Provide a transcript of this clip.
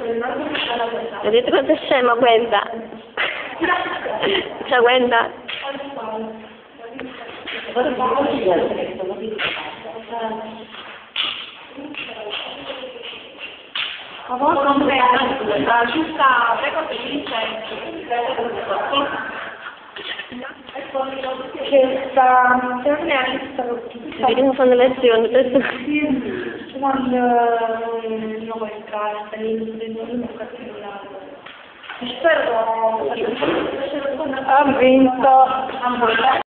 Vedete quanto è scema, guarda. Cioè, guarda. Ma voi comprendete, la giusta record di licenza che sta, non neanche Vedi come fanno lezioni, adesso. quando non vuoi entrare, stai lì, spero Ha vinto.